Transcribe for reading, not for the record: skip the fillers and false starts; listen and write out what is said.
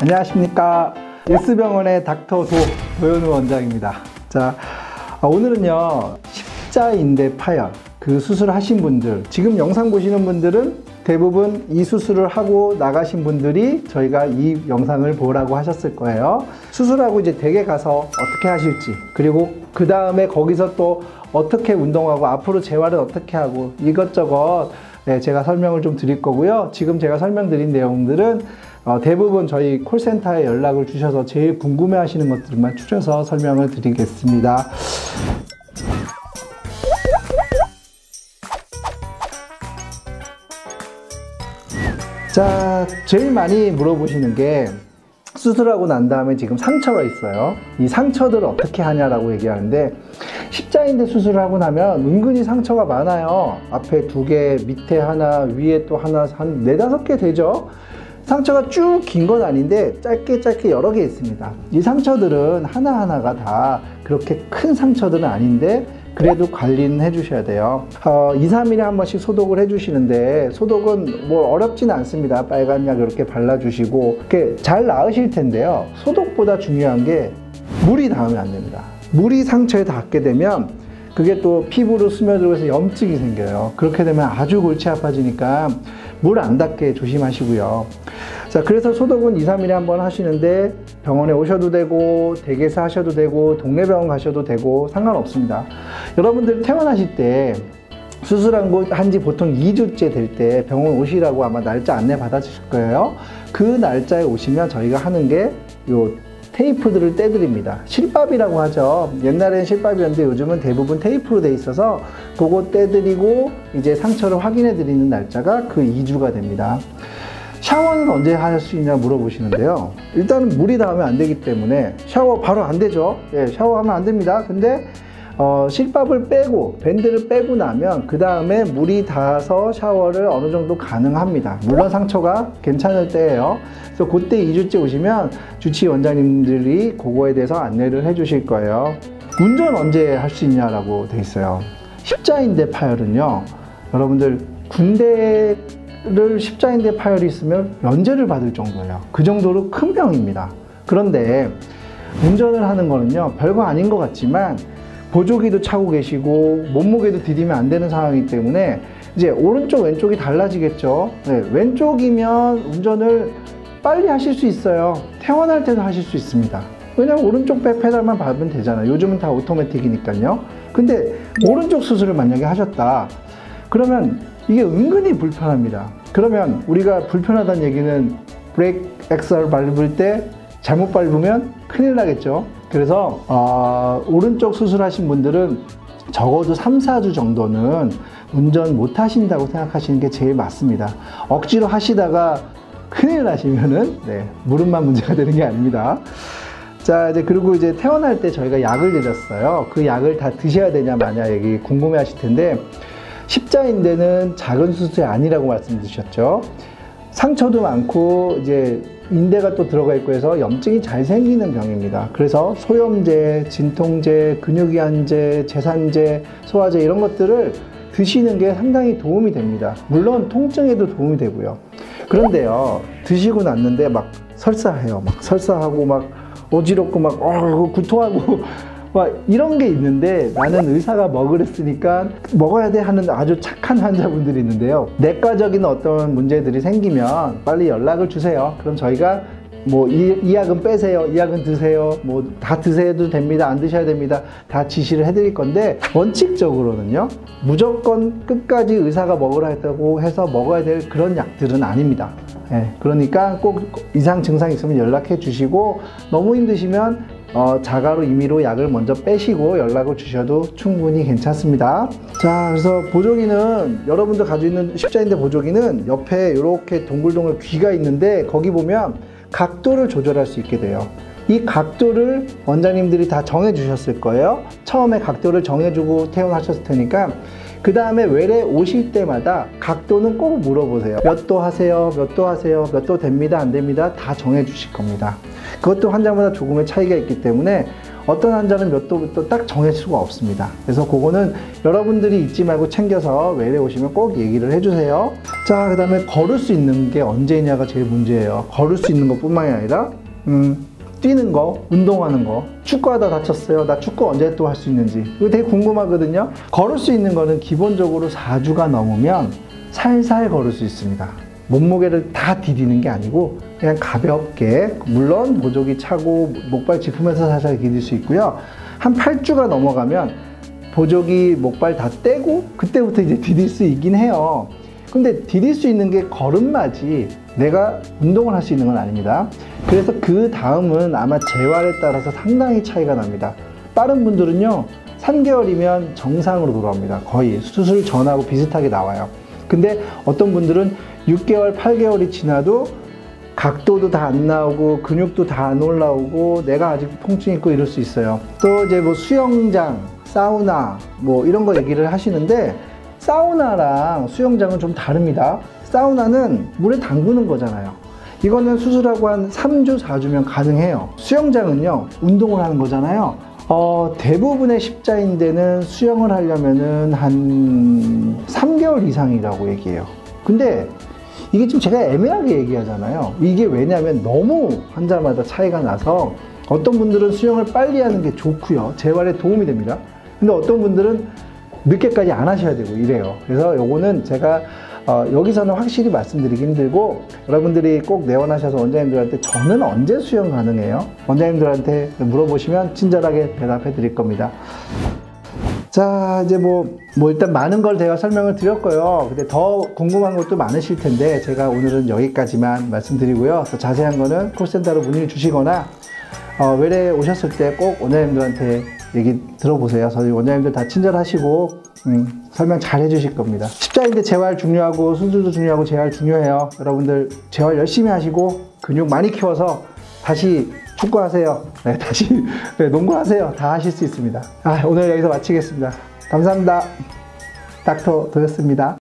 안녕하십니까. 예스병원의 닥터 도현우 원장입니다. 자, 오늘은요 십자인대 파열 그 수술을 하신 분들, 지금 영상 보시는 분들은 대부분 이 수술을 하고 나가신 분들이 저희가 이 영상을 보라고 하셨을 거예요. 수술하고 이제 댁에 가서 어떻게 하실지, 그리고 그 다음에 거기서 또 어떻게 운동하고 앞으로 재활은 어떻게 하고 이것저것 제가 설명을 좀 드릴 거고요. 지금 제가 설명드린 내용들은 대부분 저희 콜센터에 연락을 주셔서 제일 궁금해 하시는 것들만 추려서 설명을 드리겠습니다. 자, 제일 많이 물어보시는 게 수술하고 난 다음에 지금 상처가 있어요. 이 상처들을 어떻게 하냐라고 얘기하는데, 십자인대 수술을 하고 나면 은근히 상처가 많아요. 앞에 2개, 밑에 하나, 위에 또 하나, 한 4-5개 되죠. 상처가 쭉 긴 건 아닌데 짧게 여러 개 있습니다. 이 상처들은 하나하나가 다 그렇게 큰 상처들은 아닌데 그래도 관리는 해주셔야 돼요. 2-3일에 한 번씩 소독을 해주시는데, 소독은 뭐 어렵진 않습니다. 빨간 약 이렇게 발라주시고 이렇게 잘 나으실 텐데요. 소독보다 중요한 게 물이 닿으면 안 됩니다. 물이 상처에 닿게 되면 그게 또 피부로 스며들고 해서 염증이 생겨요. 그렇게 되면 아주 골치 아파지니까 물 안 닿게 조심하시고요. 자, 그래서 소독은 2-3일에 한 번 하시는데 병원에 오셔도 되고 댁에서 하셔도 되고 동네 병원 가셔도 되고 상관없습니다. 여러분들 퇴원하실 때 수술한 지 보통 2주째 될 때 병원 오시라고 아마 날짜 안내 받아주실 거예요. 그 날짜에 오시면 저희가 하는 게 요 테이프들을 떼드립니다. 실밥이라고 하죠. 옛날에는 실밥이었는데 요즘은 대부분 테이프로 돼 있어서 그거 떼드리고 이제 상처를 확인해 드리는 날짜가 그 2주가 됩니다. 샤워는 언제 할 수 있냐 물어보시는데요. 일단은 물이 닿으면 안 되기 때문에 샤워 바로 안 되죠. 예, 샤워하면 안 됩니다. 근데 실밥을 빼고 밴드를 빼고 나면 그 다음에 물이 닿아서 샤워를 어느 정도 가능합니다. 물론 상처가 괜찮을 때예요. 그래서 그때 2주째 오시면 주치의 원장님들이 그거에 대해서 안내를 해 주실 거예요. 운전 언제 할 수 있냐라고 돼 있어요. 십자인대 파열은요, 여러분들 군대를 십자인대 파열이 있으면 면제를 받을 정도예요. 그 정도로 큰 병입니다. 그런데 운전을 하는 거는요 별거 아닌 것 같지만 보조기도 차고 계시고 몸무게도 디디면 안 되는 상황이기 때문에 이제 오른쪽 왼쪽이 달라지겠죠. 네, 왼쪽이면 운전을 빨리 하실 수 있어요. 퇴원할 때도 하실 수 있습니다. 왜냐면 오른쪽 백 페달만 밟으면 되잖아요. 요즘은 다 오토매틱이니까요. 근데 오른쪽 수술을 만약에 하셨다 그러면 이게 은근히 불편합니다. 그러면 우리가 불편하다는 얘기는 브레이크 엑셀 밟을 때 잘못 밟으면 큰일 나겠죠. 그래서 오른쪽 수술하신 분들은 적어도 3-4주 정도는 운전 못 하신다고 생각하시는 게 제일 맞습니다. 억지로 하시다가 큰일 나시면은 무릎만 문제가 되는 게 아닙니다. 자, 이제 그리고 이제 퇴원할 때 저희가 약을 드렸어요. 그 약을 다 드셔야 되냐 마냐 얘기 궁금해 하실 텐데, 십자인대는 작은 수술이 아니라고 말씀드렸죠. 상처도 많고 이제 인대가 또 들어가 있고 해서 염증이 잘 생기는 병입니다. 그래서 소염제, 진통제, 근육이완제, 제산제, 소화제 이런 것들을 드시는 게 상당히 도움이 됩니다. 물론 통증에도 도움이 되고요. 그런데요, 드시고 났는데 막 설사해요. 막 설사하고 막 어지럽고 막 구토하고 막 이런 게 있는데, 나는 의사가 먹으랬으니까 먹어야 돼 하는 아주 착한 환자분들이 있는데요. 내과적인 어떤 문제들이 생기면 빨리 연락을 주세요. 그럼 저희가 뭐 이 약은 빼세요, 이 약은 드세요, 뭐 다 드셔도 됩니다, 안 드셔야 됩니다, 다 지시를 해드릴 건데, 원칙적으로는요 무조건 끝까지 의사가 먹으라고 해서 먹어야 될 그런 약들은 아닙니다. 그러니까 꼭 이상 증상이 있으면 연락해 주시고, 너무 힘드시면 자가로 임의로 약을 먼저 빼시고 연락을 주셔도 충분히 괜찮습니다. 자, 그래서 보조기는 여러분들 가지고 있는 십자인대 보조기는 옆에 이렇게 동글동글 귀가 있는데 거기 보면 각도를 조절할 수 있게 돼요. 이 각도를 원장님들이 다 정해 주셨을 거예요. 처음에 각도를 정해주고 퇴원하셨을 테니까 그 다음에 외래 오실 때마다 각도는 꼭 물어보세요. 몇 도 하세요? 몇 도 하세요? 몇 도 됩니다? 안 됩니다? 다 정해 주실 겁니다. 그것도 환자마다 조금의 차이가 있기 때문에 어떤 환자는 몇 도부터 딱 정할 수가 없습니다. 그래서 그거는 여러분들이 잊지 말고 챙겨서 외래 오시면 꼭 얘기를 해주세요. 자, 그 다음에 걸을 수 있는 게 언제냐가 제일 문제예요. 걸을 수 있는 것 뿐만이 아니라 뛰는 거, 운동하는 거. 축구하다 다쳤어요. 나 축구 언제 또 할 수 있는지. 이거 되게 궁금하거든요. 걸을 수 있는 거는 기본적으로 4주가 넘으면 살살 걸을 수 있습니다. 몸무게를 다 디디는 게 아니고 그냥 가볍게, 물론 보조기 차고 목발 짚으면서 살살 디딜 수 있고요. 한 8주가 넘어가면 보조기 목발 다 떼고 그때부터 이제 디딜 수 있긴 해요. 근데 디딜 수 있는 게 걸음마지 내가 운동을 할 수 있는 건 아닙니다. 그래서 그 다음은 아마 재활에 따라서 상당히 차이가 납니다. 빠른 분들은요 3개월이면 정상으로 돌아옵니다. 거의 수술 전하고 비슷하게 나와요. 근데 어떤 분들은 6개월, 8개월이 지나도 각도도 다 안 나오고 근육도 다 안 올라오고 내가 아직도 통증이 있고 이럴 수 있어요. 또 이제 뭐 수영장, 사우나 뭐 이런 거 얘기를 하시는데 사우나랑 수영장은 좀 다릅니다. 사우나는 물에 담그는 거잖아요. 이거는 수술하고 한 3주, 4주면 가능해요. 수영장은요, 운동을 하는 거잖아요. 대부분의 십자인대는 수영을 하려면은 한 3개월 이상이라고 얘기해요. 근데 이게 지금 제가 애매하게 얘기하잖아요. 이게 왜냐면 너무 환자마다 차이가 나서 어떤 분들은 수영을 빨리 하는 게 좋고요. 재활에 도움이 됩니다. 근데 어떤 분들은 늦게까지 안 하셔야 되고 이래요. 그래서 요거는 제가 여기서는 확실히 말씀드리기 힘들고 여러분들이 꼭 내원하셔서 원장님들한테 저는 언제 수영 가능해요? 원장님들한테 물어보시면 친절하게 대답해 드릴 겁니다. 자, 이제 뭐 일단 많은 걸 제가 설명을 드렸고요. 근데 더 궁금한 것도 많으실 텐데 제가 오늘은 여기까지만 말씀드리고요. 더 자세한 거는 콜센터로 문의를 주시거나 외래 오셨을 때 꼭 원장님들한테 얘기 들어보세요. 저희 원장님들 다 친절하시고 설명 잘 해주실 겁니다. 십자인대 재활 중요하고 수술도 중요하고 재활 중요해요. 여러분들 재활 열심히 하시고 근육 많이 키워서 다시 축구하세요. 네, 다시 농구하세요. 다 하실 수 있습니다. 오늘 여기서 마치겠습니다. 감사합니다. 닥터 도였습니다.